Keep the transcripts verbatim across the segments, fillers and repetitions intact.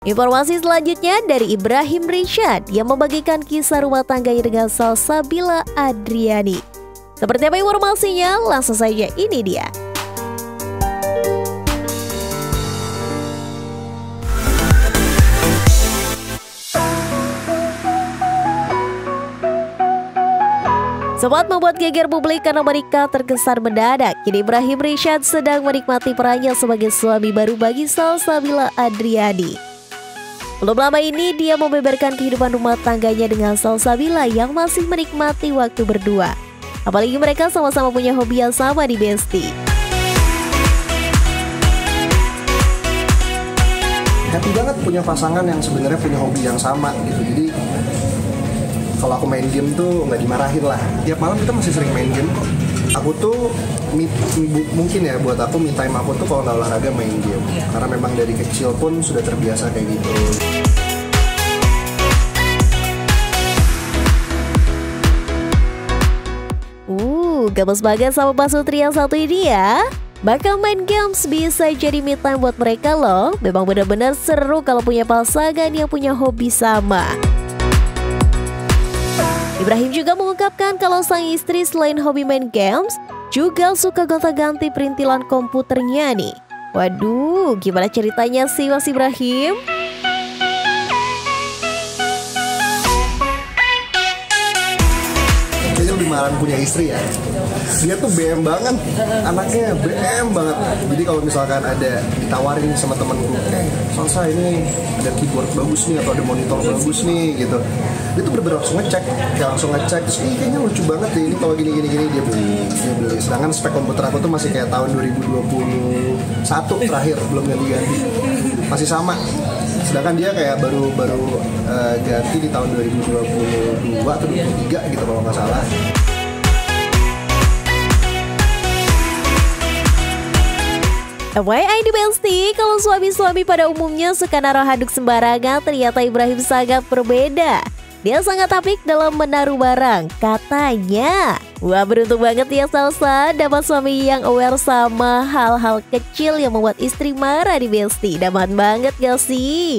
Informasi selanjutnya dari Ibrahim Rishad yang membagikan kisah rumah tangganya dengan Salsabila Adriani. Seperti apa informasinya? Langsung saja, ini dia. Sempat membuat geger publik karena menikah terkesan mendadak. Kini Ibrahim Rishad sedang menikmati perannya sebagai suami baru bagi Salsabila Adriani. Belum lama ini dia membeberkan kehidupan rumah tangganya dengan Salsabila yang masih menikmati waktu berdua. Apalagi mereka sama-sama punya hobi yang sama di Besti. Happy banget punya pasangan yang sebenarnya punya hobi yang sama gitu. Jadi kalau aku main game tuh nggak dimarahin lah. Tiap malam kita masih sering main game kok. Aku tuh me, mungkin ya buat aku me time aku tuh kalau nggak olahraga main game. Karena memang dari kecil pun sudah terbiasa kayak gitu. Uh, gemes banget sama Pak Sutri yang satu ini ya. Bakal main games bisa jadi me time buat mereka loh. Memang benar-benar seru kalau punya pasangan yang punya hobi sama. Ibrahim juga mengungkapkan kalau sang istri selain hobi main games, juga suka gonta-ganti perintilan komputernya nih. Waduh, gimana ceritanya sih Mas Ibrahim? Kayaknya lebih marahan punya istri ya. Dia tuh B M banget, anaknya B M banget. Jadi kalau misalkan ada ditawarin sama temenku, eh Salsa ini ada keyboard bagus nih atau ada monitor bagus nih gitu, dia tuh bener-bener langsung ngecek, kayak langsung ngecek terus ih kayaknya lucu banget deh ini kalau gini-gini gini dia beli, dia beli. Sedangkan spek komputer aku tuh masih kayak tahun dua ribu dua puluh satu terakhir, belum ganti-ganti, masih sama. Sedangkan dia kayak baru baru uh, ganti di tahun dua ribu dua puluh dua atau dua puluh tiga gitu kalau nggak salah. F Y I di Besti, kalau suami-suami pada umumnya suka naruh handuk sembarangan, ternyata Ibrahim sangat berbeda. Dia sangat apik dalam menaruh barang, katanya. Wah, beruntung banget ya Salsa dapat suami yang aware sama hal-hal kecil yang membuat istri marah di Besti. Daman banget gak sih?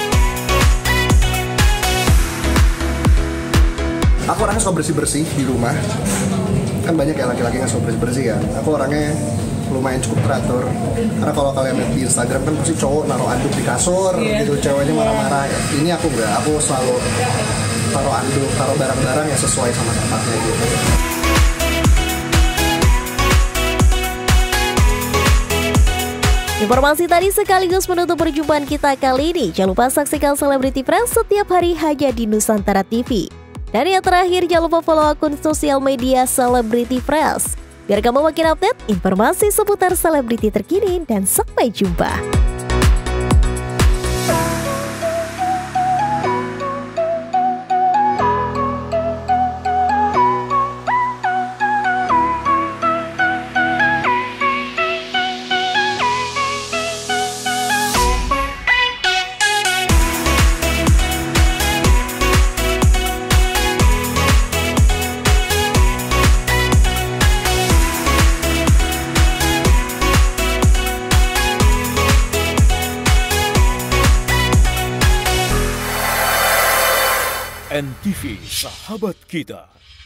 Aku orangnya suka bersih-bersih di rumah. Kan banyak ya laki-laki yang suka bersih-bersih kan. Aku orangnya lumayan cukup teratur. Karena kalau kalian lihat di Instagram kan pasti cowok naruh anduk di kasur, yeah. gitu, ceweknya marah-marah. Ini aku enggak, aku selalu taruh anduk, taruh barang-barang yang sesuai sama tempatnya gitu. Informasi tadi sekaligus menutup perjumpaan kita kali ini. Jangan lupa saksikan Celebrity Press setiap hari hanya di Nusantara T V. Dan yang terakhir, jangan lupa follow akun sosial media Celebrity Press biar kamu makin update informasi seputar selebriti terkini, dan sampai jumpa. N T V, sahabat kita.